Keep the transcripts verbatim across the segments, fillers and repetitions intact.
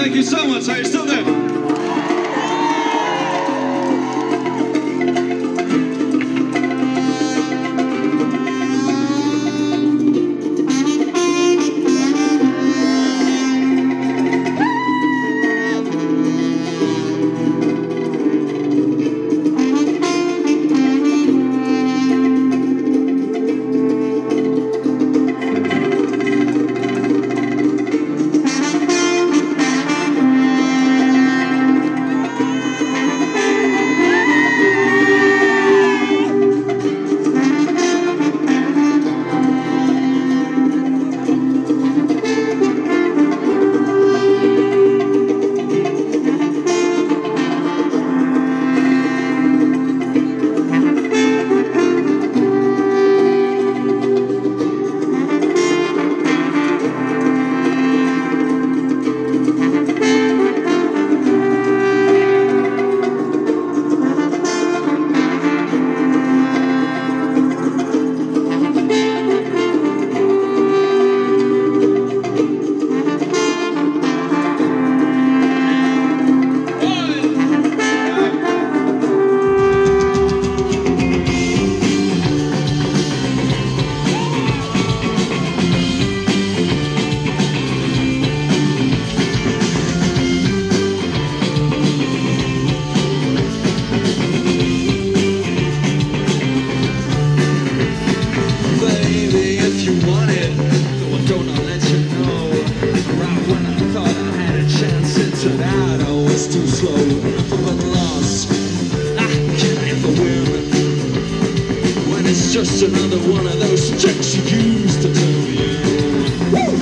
Thank you so much. Are you still there? Too slow, but lost. I can't for women when it's just another one of those tricks you use to turn me on. Woo!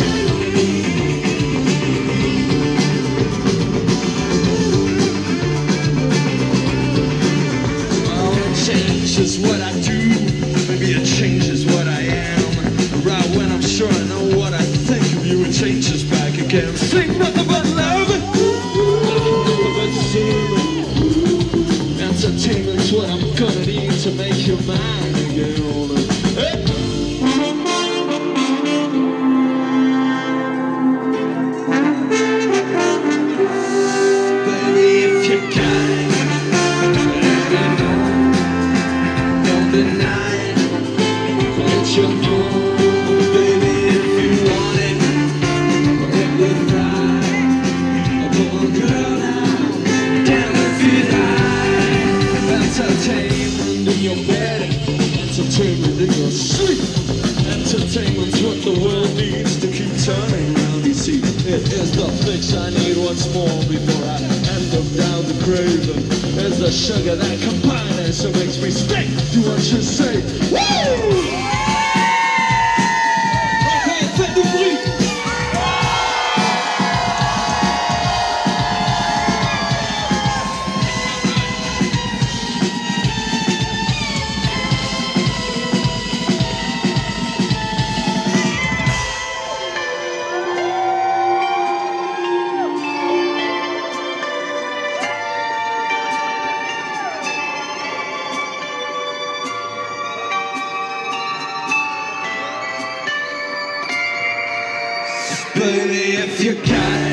Well, it changes what I do. Maybe it changes what I am. Right when I'm sure I know what I think of you, it changes back again. Think nothing but love. Entertainment's what I'm gonna need to make you mine again. Hey! Baby, if you got it, let it know. Don't deny it. It's your home. Baby, if you want it, let it ride. Come on, girl, now. Damn if you die. Entertainment in your bed, entertainment in your sleep. Entertainment's what the world needs to keep turning round. You see, it is the fix I need once more before I end up down the grave. It's the sugar that combines and makes me stick to what you say. Woo! Okay, faites du bruit. Baby, if you got it.